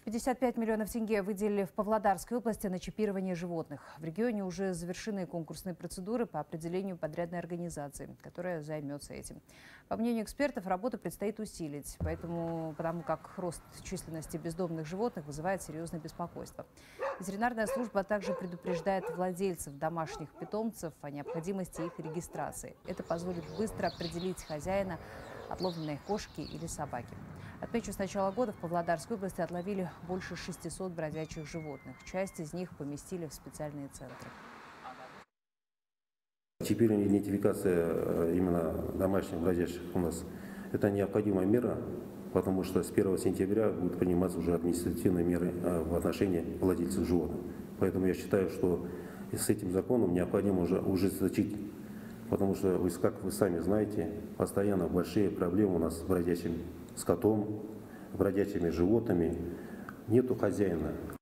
55 миллионов тенге выделили в Павлодарской области на чипирование животных. В регионе уже завершены конкурсные процедуры по определению подрядной организации, которая займется этим. По мнению экспертов, работу предстоит усилить, потому как рост численности бездомных животных вызывает серьезное беспокойство. Ветеринарная служба также предупреждает владельцев домашних питомцев о необходимости их регистрации. Это позволит быстро определить хозяина отловленной кошки или собаки. Отмечу, с начала года в Павлодарской области отловили больше 600 бродячих животных. Часть из них поместили в специальные центры. Теперь идентификация именно домашних бродячих у нас – это необходимая мера, потому что с 1 сентября будут приниматься уже административные меры в отношении владельцев животных. Поэтому я считаю, что с этим законом необходимо уже ужесточить, потому что, как вы сами знаете, постоянно большие проблемы у нас с бродячим скотом, бродячими животными. Нету хозяина.